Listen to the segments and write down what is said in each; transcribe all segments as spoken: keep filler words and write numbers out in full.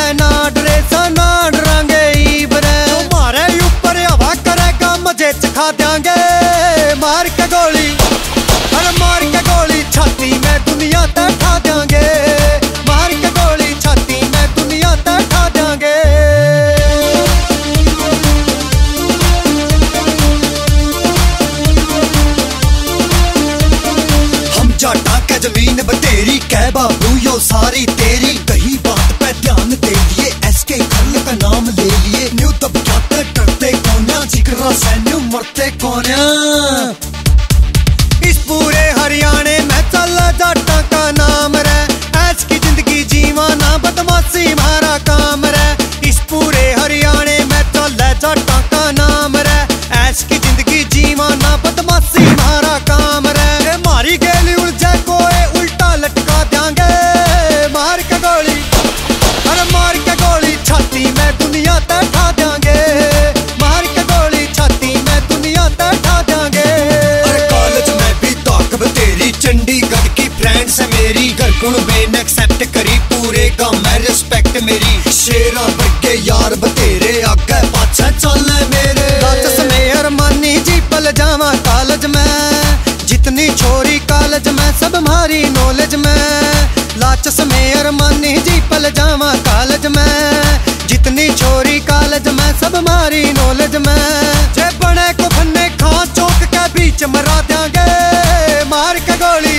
ना डरे सा ना डरांगे इबरे, तुम्हारे ऊपर हवा करेगा मजे चखा देंगे। मार के गोली अरे मार के गोली छाती में दुनिया तैठा देंगे। मार के गोली छाती में दुनिया तैठा देंगे। हम जाटा के जमीन बतेरी कह बाबू यो सारी तेरी, कही बात पे ध्यान दे लिए एसके खल का नाम ले लिए। न्यू तब क्या डरते कौन जिक्र सैन्यू मरते कौन। इस पूरे हरियाणे में चल जाटा का नाम रे, ऐश की जिंदगी जीवाना बदमाशी हमारा काम रे। इस पूरे हरियाणे में चल जाटा का नाम रे, ऐश की जिंदगी जीवाना बदमाशी हमारा काम रे। मारी गेली उलझे कोई उल्टा लटका देंगे। मार के गोली अरे मार के गोली छाती में दुनिया तैठा देंगे। मार के गोली छाती में दुनिया तैठा देंगे। अरे कॉलेज में भी ताकब तेरी, चंडीगढ़ की फ्रेंड्स है मेरी, घर गुण में एक्सेप्ट करी पूरे गांव में रिस्पेक्ट मेरी। शेरा बगे यार बतेरे आगे पाछे चलने मेरे, लाचस में अरमानी जी पल जावा कॉलेज में। जितनी छोरी कॉलेज में सब हमारी नॉलेज में, लाचस में अरमानी जी पल जावा कॉलेज में। जितनी छोरी कॉलेज में सब हमारी नॉलेज में, जे बने को फन्ने खा चौक के बीच मरा देंगे। मार के गोली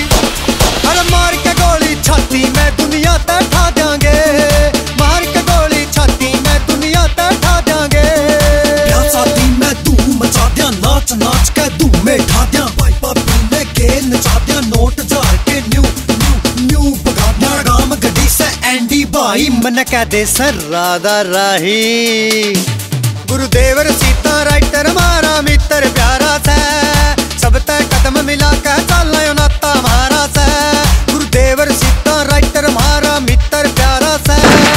अरे मार के गोली छाती में दुनिया तैठा देंगे। मार के गोली छाती में दुनिया तैठा देंगे। ब्याह शादी में धूम मचा दिया, नाच नाच के धूम में ढा दिया। पाइपा पीने के नचा दिया, नोट जार के न्यू न्यू न्यू भगा दिया। राम गड्डी से एंडी भाई मन कह दे सर राधा राही। गुरुदेवर सीता राइटर हमारा मित्र प्यारा से, सब तय कदम मिला के चल नाता हमारा से। गुरुदेवर सीता राइटर हमारा मित्र प्यारा से,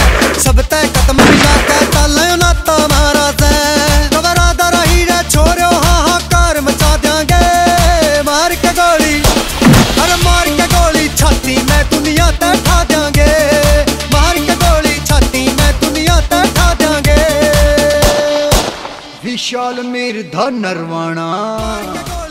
सब तय कदम मिला के चल नाता हमारा से। तब राधा रही रे छोरो हाहाकार मचा देंगे। मार के गोली अरे मार के गोली छाती में दुनिया तैठा देंगे। मार के गोली छाती में दुनिया तैठा देंगे। विशाल मीर ध नरवाणा।